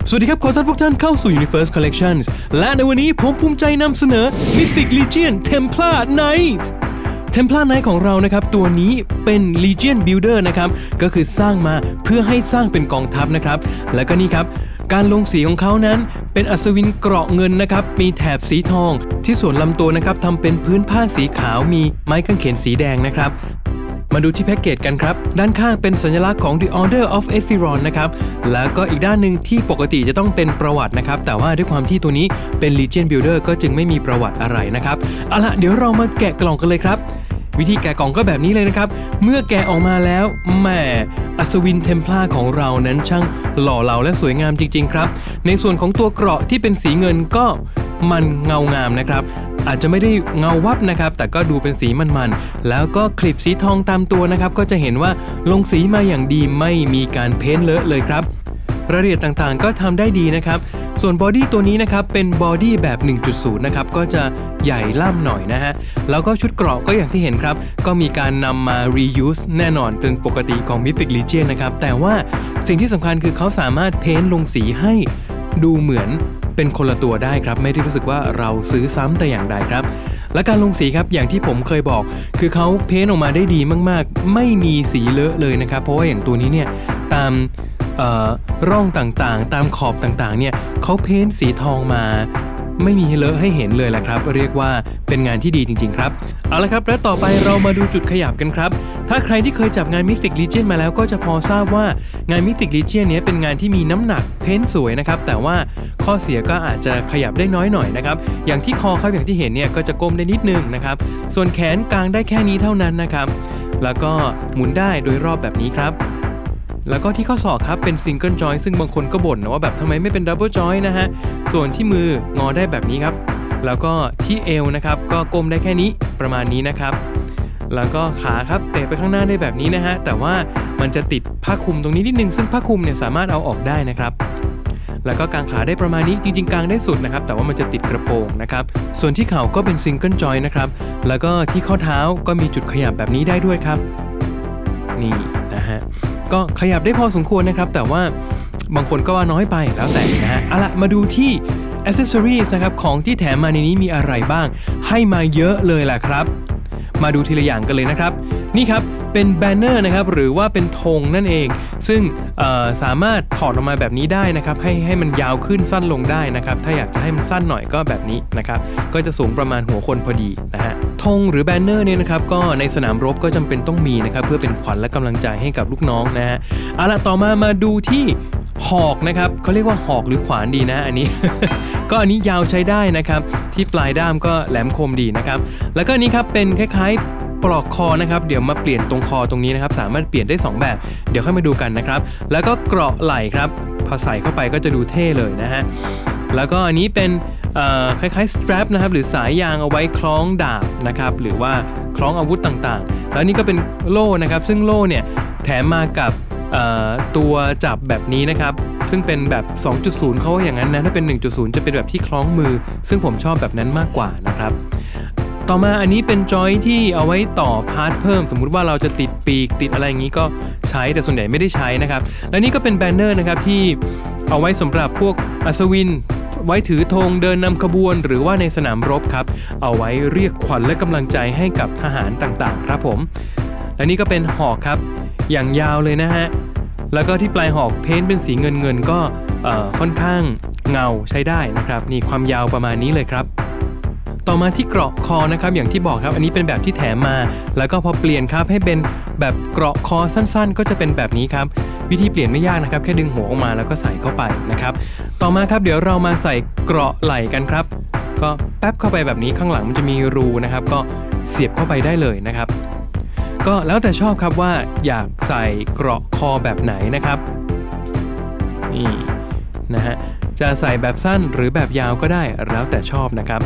สวัสดีครับขอต้อนรับทุกท่านเข้าสู่ Universe Collections และในวันนี้ผมภูมิใจนำเสนอ Mythic Legion Templar Knight Templar Knight ของเรานะครับตัวนี้เป็น Legion Builder นะครับก็คือสร้างมาเพื่อให้สร้างเป็นกองทัพนะครับแล้วก็นี่ครับการลงสีของเขานั้นเป็นอัศวินเกราะเงินนะครับมีแถบสีทองที่ส่วนลำตัวนะครับทำเป็นพื้นผ้าสีขาวมีไม้กางเขนสีแดงนะครับมาดูที่แพ็กเกจกันครับด้านข้างเป็นสัญลักษณ์ของ The Order of Aethyron นะครับแล้วก็อีกด้านหนึ่งที่ปกติจะต้องเป็นประวัตินะครับแต่ว่าด้วยความที่ตัวนี้เป็น Legion Builder ก็จึงไม่มีประวัติอะไรนะครับเอาล่ะเดี๋ยวเรามาแกะกล่องกันเลยครับวิธีแกะกล่องก็แบบนี้เลยนะครับเมื่อแกะออกมาแล้วแหมอัศวินเทมพลาร์ของเรานั้นช่างหล่อเหลาและสวยงามจริงๆครับในส่วนของตัวเกราะที่เป็นสีเงินก็มันเงางามนะครับอาจจะไม่ได้เงาวับนะครับแต่ก็ดูเป็นสีมันๆแล้วก็คลิปสีทองตามตัวนะครับก็จะเห็นว่าลงสีมาอย่างดีไม่มีการเพ้นท์เลอะเลยครับรายละเอียดต่างๆก็ทำได้ดีนะครับส่วนบอดี้ตัวนี้นะครับเป็นบอดี้แบบ 1.0 นะครับก็จะใหญ่ล่ำหน่อยนะฮะแล้วก็ชุดเกราะก็อย่างที่เห็นครับก็มีการนำมา reuse แน่นอนเป็นปกติของ Mythic Legion นะครับแต่ว่าสิ่งที่สำคัญคือเขาสามารถเพ้นท์ลงสีให้ดูเหมือนเป็นคนละตัวได้ครับไม่ได้รู้สึกว่าเราซื้อซ้ำแต่อย่างใดครับและการลงสีครับอย่างที่ผมเคยบอกคือเขาเพ้นท์ออกมาได้ดีมากๆไม่มีสีเลอะเลยนะครับเพราะว่าอย่างตัวนี้เนี่ยตามร่องต่างๆตามขอบต่างๆเนี่ยเขาเพ้นท์สีทองมาไม่มีเลอะให้เห็นเลยแหละครับเรียกว่าเป็นงานที่ดีจริงๆครับเอาละครับและต่อไปเรามาดูจุดขยับกันครับถ้าใครที่เคยจับงาน Mythic Legion มาแล้วก็จะพอทราบว่างาน Mythic Legion นี้เป็นงานที่มีน้ำหนักเพ้นท์สวยนะครับแต่ว่าข้อเสียก็อาจจะขยับได้น้อยหน่อยนะครับอย่างที่คอครับอย่างที่เห็นเนี่ยก็จะก้มได้นิดนึงนะครับส่วนแขนกลางได้แค่นี้เท่านั้นนะครับแล้วก็หมุนได้โดยรอบแบบนี้ครับแล้วก็ที่ข้อศอกครับเป็นซิงเกิลจอยซึ่งบางคนก็บ่นนะว่าแบบทำไมไม่เป็นดับเบิลจอยนะฮะส่วนที่มืองอได้แบบนี้ครับแล้วก็ที่เอวนะครับก็ก้มได้แค่นี้ประมาณนี้นะครับแล้วก็ขาครับเตะไปข้างหน้าได้แบบนี้นะฮะแต่ว่ามันจะติดผ้าคลุมตรงนี้นิดนึงซึ่งผ้าคลุมเนี่ยสามารถเอาออกได้นะครับแล้วก็กางขาได้ประมาณนี้จริงๆกางได้สุดนะครับแต่ว่ามันจะติดกระโปรงนะครับส่วนที่เข่าก็เป็นซิงเกิลจอยนะครับแล้วก็ที่ข้อเท้าก็มีจุดขยับแบบนี้ได้ด้วยครับนี่นะฮะก็ขยับได้พอสมควรนะครับแต่ว่าบางคนก็ว่าน้อยไปแล้วแต่นะฮะเอาละมาดูที่ accessories นะครับของที่แถมมาในนี้มีอะไรบ้างให้มาเยอะเลยแหละครับมาดูทีละอย่างกันเลยนะครับนี่ครับเป็นแบนเนอร์นะครับหรือว่าเป็นธงนั่นเองซึ่งสามารถถอดออกมาแบบนี้ได้นะครับให้มันยาวขึ้นสั้นลงได้นะครับถ้าอยากจะให้มันสั้นหน่อยก็แบบนี้นะครับก็จะสูงประมาณหัวคนพอดีนะฮะธงหรือแบนเนอร์เนี่ยนะครับก็ในสนามรบก็จำเป็นต้องมีนะครับเพื่อเป็นขวัญและกำลังใจให้กับลูกน้องนะฮะเอาล่ะต่อมาดูที่หอกนะครับเขาเรียกว่าหอกหรือขวานดีนะอันนี้ ก็อันนี้ยาวใช้ได้นะครับที่ปลายด้ามก็แหลมคมดีนะครับแล้วก็อันนี้ครับเป็นคล้ายๆปลอกคอนะครับเดี๋ยวมาเปลี่ยนตรงคอตรงนี้นะครับสามารถเปลี่ยนได้2แบบเดี๋ยวค่อยมาดูกันนะครับแล้วก็เกราะไหล่ครับพอใส่เข้าไปก็จะดูเท่เลยนะฮะแล้วก็อันนี้เป็นคล้ายๆ strap นะครับหรือสายยางเอาไว้คล้องดาบนะครับหรือว่าคล้องอาวุธต่างๆแล้วนี่ก็เป็นโล่นะครับซึ่งโล่เนี่ยแถมมากับตัวจับแบบนี้นะครับซึ่งเป็นแบบ 2.0 เขาอย่างนั้นนะถ้าเป็น 1.0 จะเป็นแบบที่คล้องมือซึ่งผมชอบแบบนั้นมากกว่านะครับต่อมาอันนี้เป็นจอยที่เอาไว้ต่อพาร์ทเพิ่มสมมุติว่าเราจะติดปีกติดอะไรอย่างนี้ก็ใช้แต่ส่วนใหญ่ไม่ได้ใช้นะครับและนี่ก็เป็นแบนเนอร์นะครับที่เอาไว้สำหรับพวกอัศวินไว้ถือธงเดินนำขบวนหรือว่าในสนามรบครับเอาไว้เรียกขวัญและกำลังใจให้กับทหารต่างๆครับผมและนี่ก็เป็นหอกครับอย่างยาวเลยนะฮะแล้วก็ที่ปลายหอกเพ้นท์เป็นสีเงินก็ค่อนข้างเงาใช้ได้นะครับนี่ความยาวประมาณนี้เลยครับต่อมาที่เกราะคอนะครับอย่างที่บอกครับอันนี้เป็นแบบที่แถมมาแล้วก็พอเปลี่ยนครับให้เป็นแบบเกราะคอสั้นๆก็จะเป็นแบบนี้ครับวิธีเปลี่ยนไม่ยากนะครับแค่ดึงหัวออกมาแล้วก็ใส่เข้าไปนะครับต่อมาครับเดี๋ยวเรามาใส่เกราะไหล่กันครับก็แป๊บเข้าไปแบบนี้ข้างหลังมันจะมีรูนะครับก็เสียบเข้าไปได้เลยนะครับก็แล้วแต่ชอบครับว่าอยากใส่เกราะคอแบบไหนนะครับนี่นะฮะจะใส่แบบสั้นหรือแบบยาวก็ได้แล้วแต่ชอบนะครับ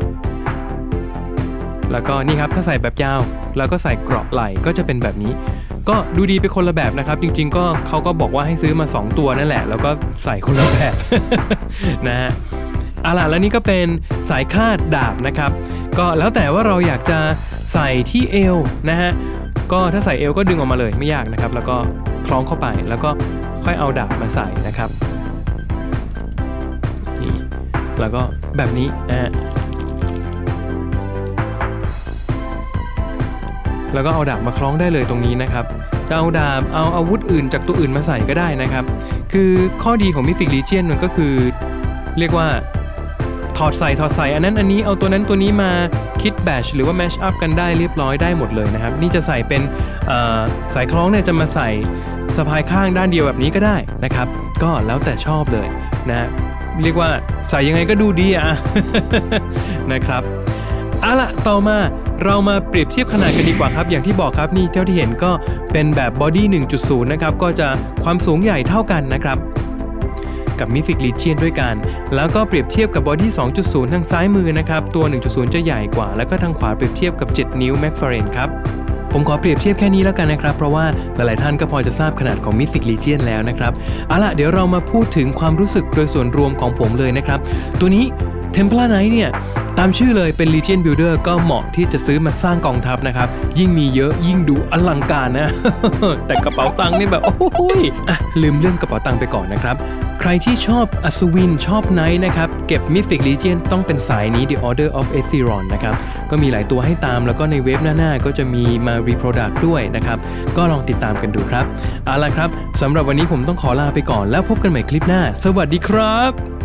แล้วก็นี่ครับถ้าใส่แบบยาวแล้วก็ใส่เกราะไหล่ก็จะเป็นแบบนี้ก็ดูดีไปคนละแบบนะครับจริงๆก็เขาก็บอกว่าให้ซื้อมา2ตัวนั่นแหละแล้วก็ใส่คนละแบบ นะฮะแล้วนี่ก็เป็นสายคาดดาบนะครับก็แล้วแต่ว่าเราอยากจะใส่ที่เอวนะฮะก็ถ้าใส่เอวก็ดึงออกมาเลยไม่ยากนะครับแล้วก็คล้องเข้าไปแล้วก็ค่อยเอาดาบมาใส่นะครับแล้วก็แบบนี้แล้วก็เอาดาบมาคล้องได้เลยตรงนี้นะครับจะเอาดาบเอาอาวุธอื่นจากตัวอื่นมาใส่ก็ได้นะครับคือข้อดีของ Mythic Legion มันก็คือเรียกว่าถอดใส่อันนั้นอันนี้เอาตัวนั้นตัวนี้มาคิดแบชหรือว่าแมชอัพกันได้เรียบร้อยได้หมดเลยนะครับนี่จะใส่เป็นสายคล้องเนี่ยจะมาใส่สะพายข้างด้านเดียวแบบนี้ก็ได้นะครับก็แล้วแต่ชอบเลยนะเรียกว่าใส่ยังไงก็ดูดีนะครับเอาล่ะต่อมาเรามาเปรียบเทียบขนาดกันดีกว่าครับอย่างที่บอกครับนี่เท่าที่เห็นก็เป็นแบบ Body 1.0 นะครับก็จะความสูงใหญ่เท่ากันนะครับกับ Mythic Legion ด้วยกันแล้วก็เปรียบเทียบกับ Body 2.0 ทางซ้ายมือนะครับตัว 1.0 จะใหญ่กว่าแล้วก็ทางขวาเปรียบเทียบกับ 7 นิ้ว McFarlane ครับผมขอเปรียบเทียบแค่นี้แล้วกันนะครับเพราะว่าหลายๆท่านก็พอจะทราบขนาดของ Mythic Legion แล้วนะครับเอาล่ะเดี๋ยวเรามาพูดถึงความรู้สึกโดยส่วนรวมของผมเลยนะครับตัวนี้ Templar Knight เนี่ยตามชื่อเลยเป็น Legion Builder ก็เหมาะที่จะซื้อมาสร้างกองทัพนะครับยิ่งมีเยอะยิ่งดูอลังการนะ แต่กระเป๋าตังค์นี่แบบโอ้ยลืมเรื่องกระเป๋าตังค์ไปก่อนนะครับใครที่ชอบอัศวินชอบไนท์นะครับเก็บ Mythic Legion ต้องเป็นสายนี้ The Order of Acheron นะครับก็มีหลายตัวให้ตามแล้วก็ในเว็บหน้าก็จะมีมา reproduct ด้วยนะครับก็ลองติดตามกันดูครับเอาล่ะครับสำหรับวันนี้ผมต้องขอลาไปก่อนแล้วพบกันใหม่คลิปหน้าสวัสดีครับ